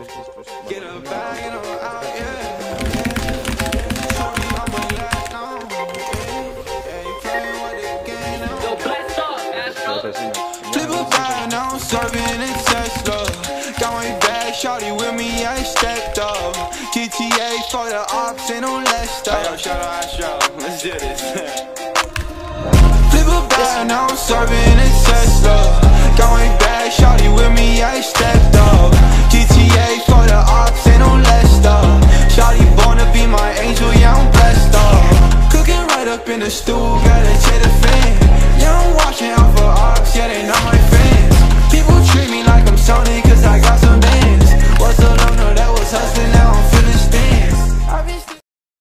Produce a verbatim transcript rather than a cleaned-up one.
Get a bag and I'm out, yeah. Shorty on my last now. Yeah, you playing with the game now. Yo, blast off, Astro. Flip a bag, now I'm serving in Tesla. Got my bag, shorty with me, I stepped up. G T A for the ops and no less stuff. Hey, yo, shout out Astro, let's do this. Flip a bag, now I'm serving in Tesla. Got my bag, shorty with me, I stepped up. G T A for the ops and no less stuff. Shorty born to be my angel, yeah, I'm blessed up. Cooking right up in the stool, gotta check the fan. Yeah, I'm watching out for ops, yeah, they not my fans. People treat me like I'm Sony, cause I got